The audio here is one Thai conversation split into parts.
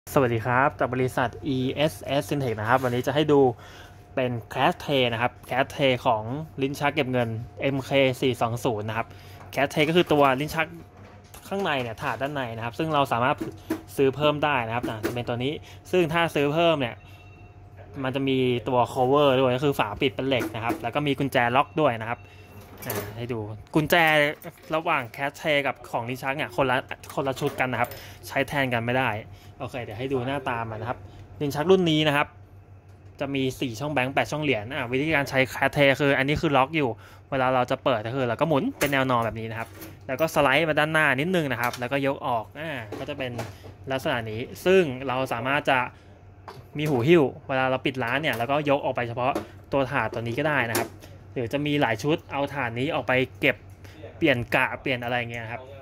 สวัสดีครับจากบริษัท ESS Syntech นะครับวันนี้จะให้ดูเป็น Cache Tray นะครับ Cache Tray ของลิ้นชักเก็บเงิน MK420 นะครับ Cache Tray ก็คือตัวลิ้นชักข้างในเนี่ยถาดด้านในนะครับซึ่งเราสามารถซื้อเพิ่มได้นะครับจะเป็นตัวนี้ซึ่งถ้าซื้อเพิ่มเนี่ยมันจะมีตัว cover ด้วยก็คือฝาปิดเป็นเหล็กนะครับแล้วก็มีกุญแจล็อกด้วยนะครับให้ดูกุญแจระหว่างแคชเทกับของลิ้นชักเนี่ยคนละชุดกันนะครับใช้แทนกันไม่ได้โอเคเดี๋ยวให้ดูหน้าตามันนะครับลิ้นชักรุ่นนี้นะครับจะมี4ช่องแบงค์8ช่องเหรียญวิธีการใช้แคชเทคืออันนี้คือล็อกอยู่เวลาเราจะเปิดก็คือเราก็หมุนเป็นแนวนอนแบบนี้นะครับแล้วก็สไลด์มาด้านหน้านิดนึงนะครับแล้วก็ยกออกก็จะเป็นลักษณะนี้ซึ่งเราสามารถจะมีหูหิ้วเวลาเราปิดร้านเนี่ยแล้วก็ยกออกไปเฉพาะตัวถาดตัวนี้ก็ได้นะครับหรือจะมีหลายชุดเอาฐานนี้ออกไปเก็บเปลี่ยนกะเปลี่ยนอะไรเงี้ยครับ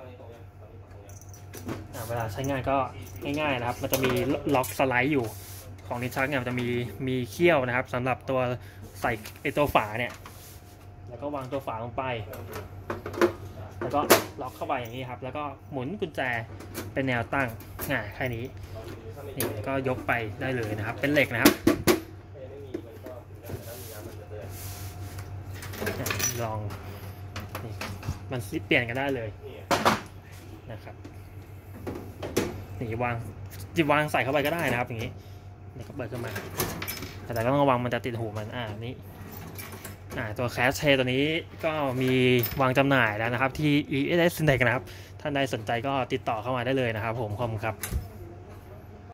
เวลาใช้งานก็ง่ายๆนะครับมันจะมีล็อกสไลด์อยู่ของลิ้นชักเนี่ยมันจะมีเขี้ยวนะครับสำหรับตัวใส่ตัวฝาเนี่ยแล้วก็วางตัวฝาลงไปแล้วก็ล็อกเข้าไปอย่างนี้ครับแล้วก็หมุนกุญแจเป็นแนวตั้งแค่นี้นี่ก็ยกไปได้เลยนะครับเป็นเหล็กนะครับลองมันเปลี่ยนกันได้เลยนะครับนี่วางใส่เข้าไปก็ได้นะครับอย่างนี้นี่ก็เปิดขึ้นมาแต่ก็ต้องระวังมันจะติดหูมันนี่ตัวแคชเชตัวนี้ก็มีวางจำหน่ายแล้วนะครับที่ ESS Syntech นะครับท่านใดสนใจก็ติดต่อเข้ามาได้เลยนะครับผมขอบคุณครับ